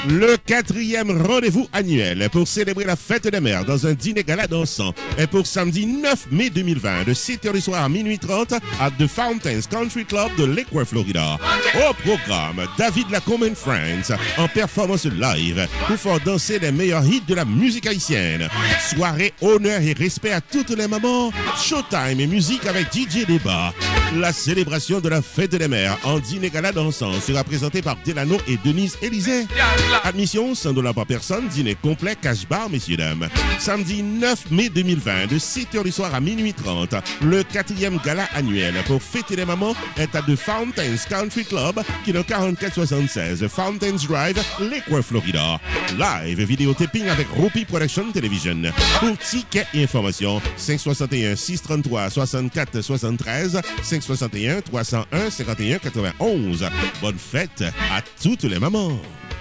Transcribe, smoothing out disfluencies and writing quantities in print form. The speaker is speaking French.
Le 4e rendez-vous annuel pour célébrer la fête des mères dans un dîner gala dansant est pour samedi 9 mai 2020 de 7h du soir à minuit 30 à The Fountains Country Club de Lake Worth, Florida. Au programme, David Lacombe and Friends en performance live pour faire danser les meilleurs hits de la musique haïtienne. Soirée, honneur et respect à toutes les mamans. Showtime et musique avec DJ Débat. La célébration de la fête des mères en dîner gala dansant sera présentée par Delano et Denise Élysée. Admission $100 par personne, dîner complet, cash bar, messieurs dames. Samedi 9 mai 2020, de 7h du soir à minuit 30, le 4e gala annuel pour fêter les mamans est à The Fountains Country Club, qui est le 4476 Fountains Drive, Lake Worth, Florida. Live vidéotaping avec Rupi Production Television. Pour tickets et informations, 561 633 64 73, 561 301 51 91. Bonne fête à toutes les mamans.